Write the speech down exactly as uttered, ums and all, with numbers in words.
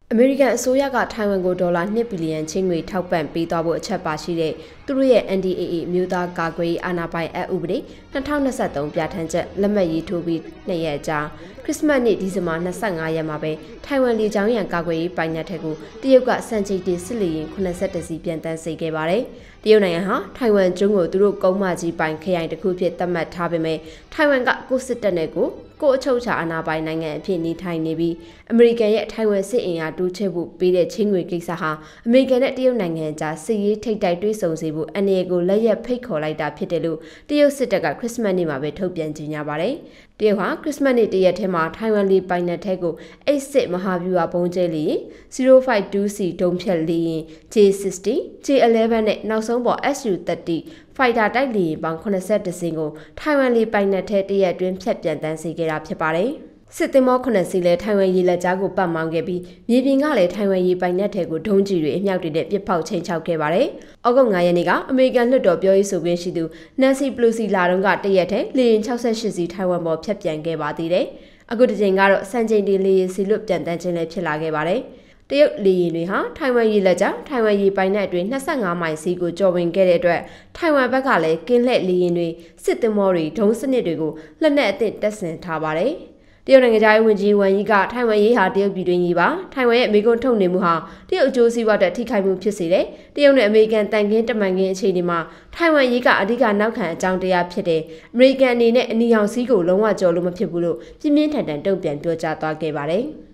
အမေရိကန်အစိုးရကထိုင်ဝမ်ကိုဒေါ်လာနှစ်ဘီလီယံချင်းငွေထောက်ပံ့ပေးသွားဖို့အချက်ပါရှိတဲ့သူတို့ရဲ့ N D A A မြို့သားကာကွယ်ရေးအာဏာပိုင်အက်ဥပဒေ၂၀၂၃ပြဋ္ဌာန်းချက်လက်မှတ်ရေးထိုးပြီးနှစ်ရက်ကြာခရစ်စမတ်နေ့ဒီဇင်ဘာ၂၅ရက်မှာပဲထိုင်ဝမ်လေကြောင်းရန်ကာကွယ်ရေးပိုင်နက်ထက်ကိုတရုတ်ကစံချိန်တင်စစ်လေယာဉ်၈၁စီးပြန်တန်းစေခဲ့ပါတယ်။တရုတ်နိုင်ငံဟာထိုင်ဝမ်ကျွန်းကိုသူတို့ကုန်းမကြီးပိုင်ခရိုင်တစ်ခုဖြစ်သတ်မှတ်ထားပေမဲ့ထိုင်ဝမ်ကကိုစစ်တပ်နဲ့ကိုကိုအချုပ်ချာအာဏာပိုင်နိုင်ငံအဖြစ်နေထိုင်နေပြီးအမေရိကန်ရဲ့ထိုင်ဝမ်စစ်အင်အားတိုးချဲ့ဖို့ပေးတဲ့ချင်းငွေကိစ္စဟာအမေရိကန်နဲ့တရုတ်နိုင်ငံကြားစစ်ရေးထိပ်တိုက်တွဲဆုံစေဖို့အနေကိုလက်ရက်ဖိတ်ခေါ်လိုက်တာဖြစ်တယ်လို့တရုတ်စစ်တပ်ကခရစ်စမတ်နေ့မှာပဲထုတ်ပြန်ကြေညာပါတယ်။တရုတ်ဟာခရစ်စမတ်နေ့တရက်ထဲမှာထိုင်ဝမ်လေပိုင်နက်ထဲကိုအိတ်စစ်မဟာဗျူဟာဘုံကျဲလေရင်ဇီရိုဖိုက်တူးစီဒုံဖြတ်လေရင် J 60, J 11 နဲ့နောက်ဆုံးပေါ် S U သirtyဖိုက်တာတိုက်လေရင်ပေါင်း၈၁စင်းကိုထိုင်ဝမ်လေပိုင်နက်ထဲတရက်အတွင်းဖြတ်ပြန်တန်းစေခဲ့တာဖြစ်ပါတယ်။စစ်သင်္ဘောခုနှစ်စီးလဲထိုင်ဝမ်ရေလက်ကြားကိုပတ်မောင်းခဲ့ပြီးမြေပြင်ကလည်းထိုင်ဝမ်ရေပိုင်နက်ထဲကိုဒုံးကျည်တွေအမြောက်တွေနဲ့ပစ်ဖောက်ချိန်ချောက်ခဲ့ပါတယ်။ဩဂုတ်၅ရက်နေ့ကအမေရိကန်လွှတ်တော်ပြောရေးဆိုခွင့်ရှိသူနန်စီပလူစီလာတုန်းကတရက်ထဲလေရင်၆၈စီးထိုင်ဝမ်ပေါ်ဖြတ်ပြန်ခဲ့ပါသေးတယ်။အခုတစ်ချိန်ကတော့စံချိန်တင်လေရင်စီလွတ်ပြန်တန်းခြင်းလည်းဖြစ်လာခဲ့ပါတယ်။တရုတ်လေယာဉ်တွေဟာထိုင်ဝမ်ရေလက်ကြားထိုင်ဝမ်ရေပိုင်နက်အတွင်း၂၅မိုင်စီးကိုကျော်ဝင်ခဲ့တဲ့အတွက်ထိုင်ဝမ်ဘက်ကလည်းကင်းလှည့်လေယာဉ်တွေစစ်သင်္ဘောတွေဒုံးစနစ်တွေကိုလက်နက်အသင့်တပ်ဆင်ထားပါတယ်။တရုတ်နိုင်ငံသားဝန်ကြီးဝမ်ယီကထိုင်ဝမ်ရေးဟာတရုတ်ပြည်တွင်းရေးပါထိုင်ဝမ်ရဲ့အမေရိကန်ထုတ်နေမှုဟာတရုတ်အကျိုးစီးပွားအတွက်ထိခိုက်မှုဖြစ်စေတယ်တရုတ်နဲ့အမေရိကန်တန်ခင်းတမန်ခင်းအခြေအနေမှာထိုင်ဝမ်ရေးကအဓိကနောက်ခံအကြောင်းတရားဖြစ်တယ်အမေရိကန်အနေနဲ့အနီရောင်စီးကိုလုံးဝကြော်လို့မဖြစ်ဘူးလို့ပြင်းပြင်းထန်ထန်တုံ့ပြန်ပြောကြားသွားခဲ့ပါတယ်။